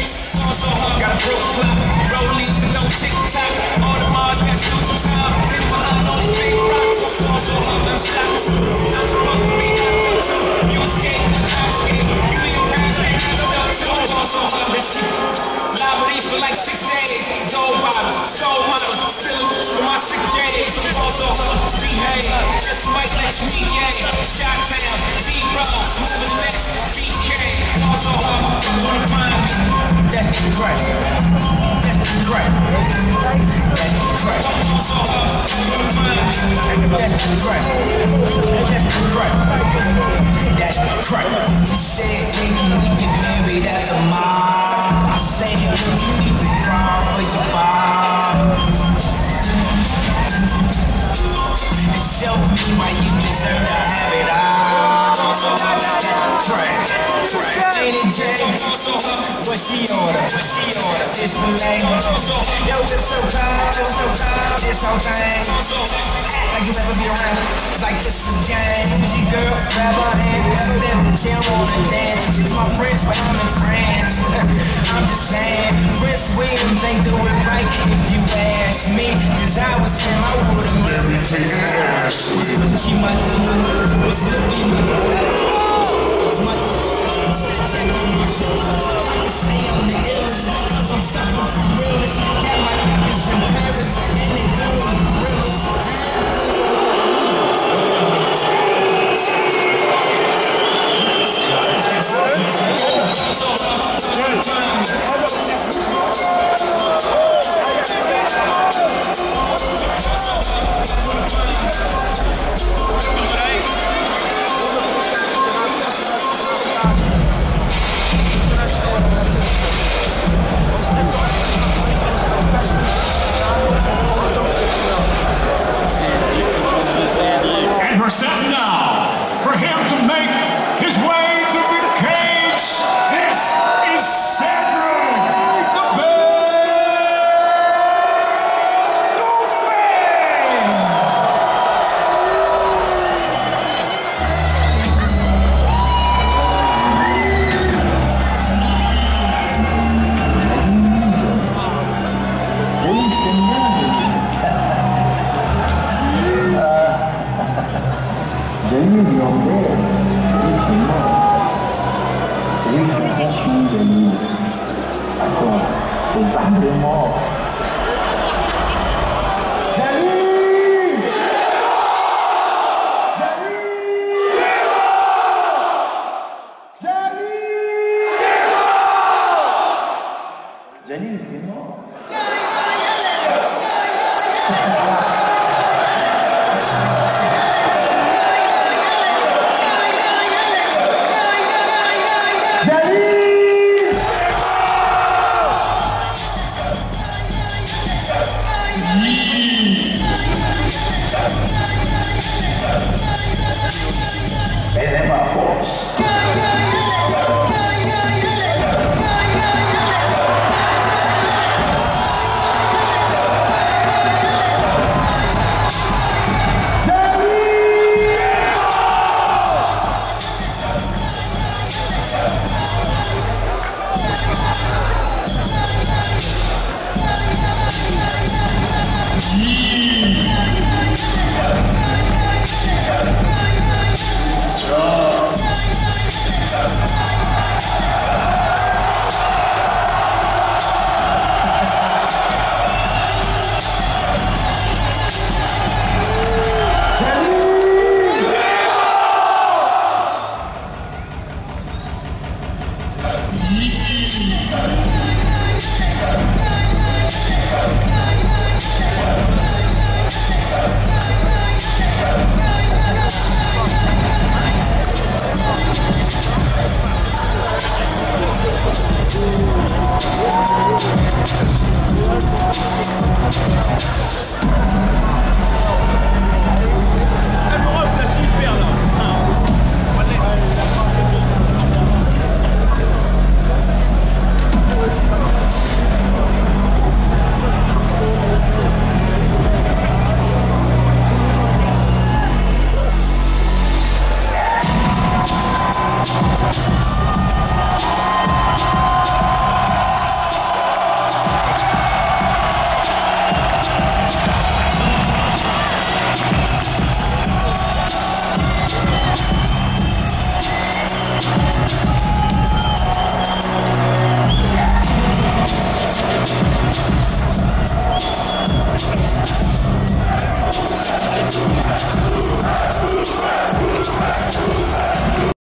mix. Got a broke clock, rollies with no tick-tock. All the Mars got losing time. Hit behind all these big rocks. I'm shocked. I'm supposed to be out too. You escape, I escape. You in your past, I too. Let's keep Liberties for like 6 days. Gold bottles, soul models, still with my 6 J's. Also, behave, just might let you meet gang. Shot town, D-Rose, moving next, BK. Also, wanna find me. That's crack. That's crack. That's crack. Also, wanna find me. That's crack. That's crack. That's crack. She said, baby, we get married at the mall. I said, look, you need to crawl for your bar. And show me why you deserve to have it all. Crack, crack. Lady J, what she order? It's Malay. Yo, it's so cold, this whole thing. Act like you never be around, like this is a game. She girl, grab her hand, let chill on the dance. She's my friends, but I'm in France. I'm just saying, Prince Williams ain't do it right if you ask me. Cause I was him, I would've married her ass. She might was looking I can say I'm the illest, cause I'm suffering from realness. Got my niggas in Paris, and they doing gorillas. And we're set now for him to make his way to the cage. This is Cedric the Best Les arbres morts. Jalil était mort. Es ma force.